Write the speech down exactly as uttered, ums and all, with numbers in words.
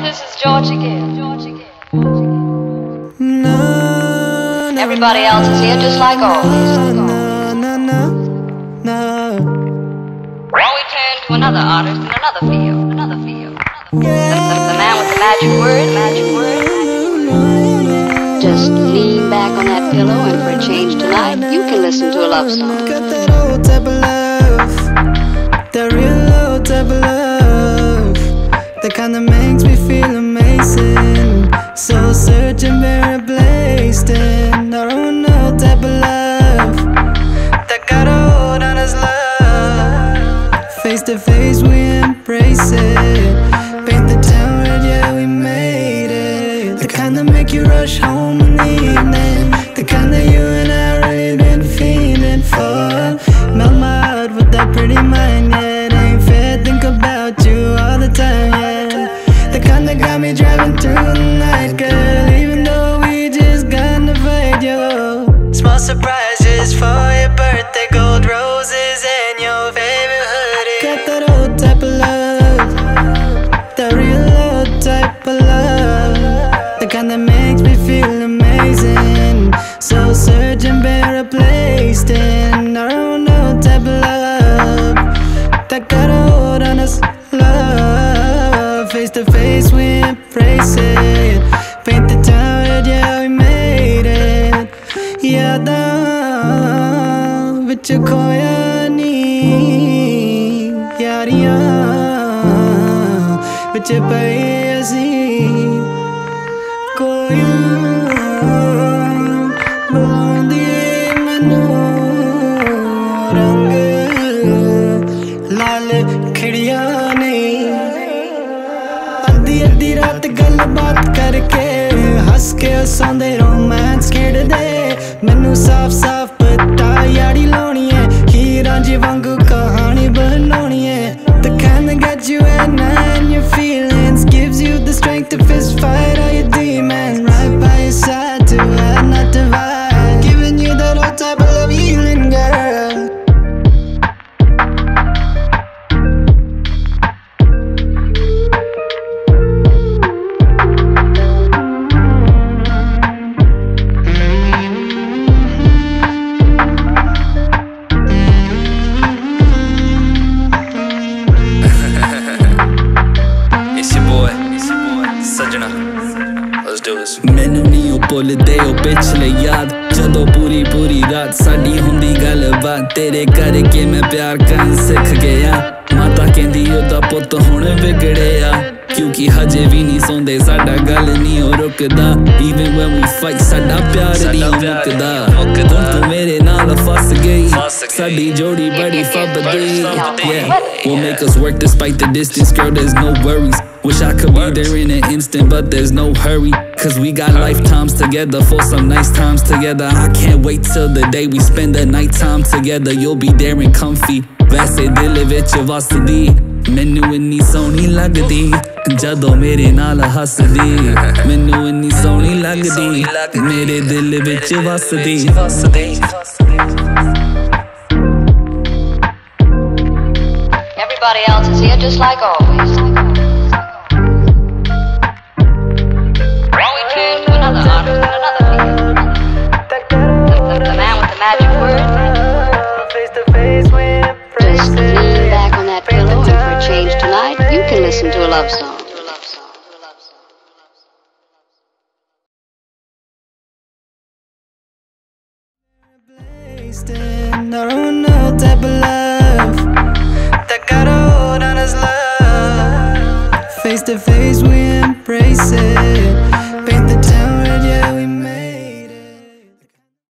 this is George again. George again. No, no, Everybody else is here just like always. no, no, no, no. Now we turn to another artist in another field. Another field. The, the, the man with the magic word. Magic word. Just lean back on that pillow, and for a change tonight, you can listen to a love song. Got that old type of love, that real old type of love, that kind that makes me feel amazing. So searching, very placed in our own old type of love, that got a hold on us love. Face to face we embrace it, paint the town red, yeah we made it. The kind that make you rush home in the evening, the kind that you and I really been feeling for. Melt my heart with that pretty mind, yeah. It ain't fair, think about you all the time, yeah. The kind that got me driving through the night, girl, even though we just got in a fight, yo. Small surprises for your birthday, gold roses and your favorite hoodie. Got that old type of love, that real old type of love, the kind that makes me feel amazing. So searching, bare placed in our own old type of love, that got a hold on us love. Face to face we embrace it, paint the town red, yeah we made it. Yada vich khoya nahi yaariyan vich paye assi koi bulaandi manu rang laal khidiyaan nahi. Addi addi raat gal baat karke हंस के हसांदे romance खेड़दे मैनू साफ साफ पता यारी लाउणी है हीरां जी वांगू कहानी बनाउणी है. The kind that gets you at night and your feelings, gives you the strength to fist fight all your demons. Right by your side to add not divide, giving you that old type of love healing, girl. Sajna, let's do this. मैनू नहीं ओ भुलदे ओ पिछले याद जदों पूरी पूरी रात साडी हुंदी गलबात तेरे करके मैं प्यार करन सिख गया. माता कहंदी ओदा पुत्त हुण विगड़िया क्योंकि हजे भी नहीं सौंदे साडा गल नहीं ओ रुकदा. Even when we fight साडा प्यार नहीं मुकदा. हुण तू मेरे नाल फस गई साडी जोड़ी बड़ी फबदी. Yeah, we'll make us work despite the distance, girl, there's no worries. Wish I could be there in an instant, but there's no hurry, cause we got lifetimes together for some nice times together. I can't wait till the day we spend the night time together. You'll be there and comfy, वैसे दिल विच वसदी मैनू इन्नी सोहनी लगदी जदों मेरे नाल हसदी. मैनू इन्नी सोहनी लगदी मेरे दिल विच वसदी. Everybody else is here just like always. Now we turn to another artist in another field. The, the, the man with the magic word. Just lean back on that pillow, and for a change tonight, you can listen to a love song. Placed in our own old type of love, that got a hold on us love. Face to face we embrace it, paint the town